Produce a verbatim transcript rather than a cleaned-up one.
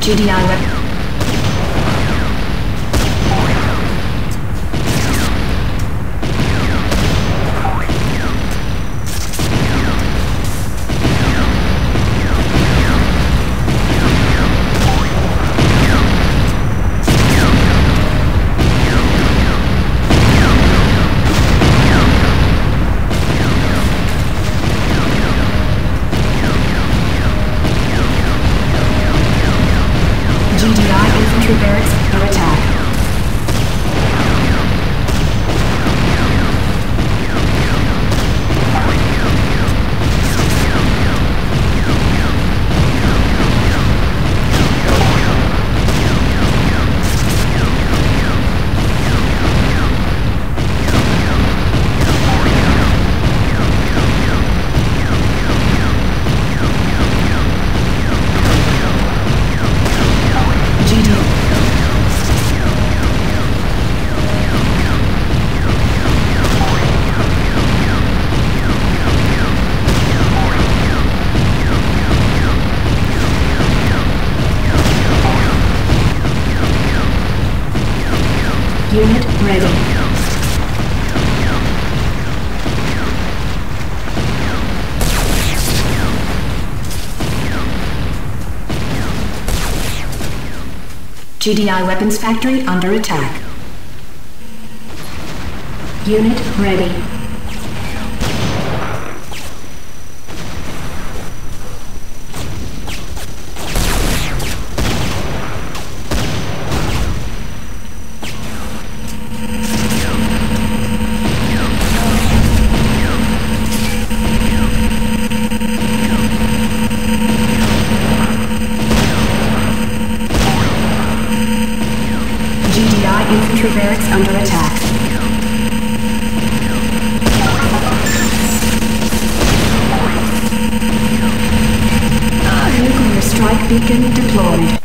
G D I weapon. G D I infantry barracks under attack. Unit ready. G D I weapons factory under attack. Unit ready. G D I infantry barracks under attack. Nuclear strike beacon deployed.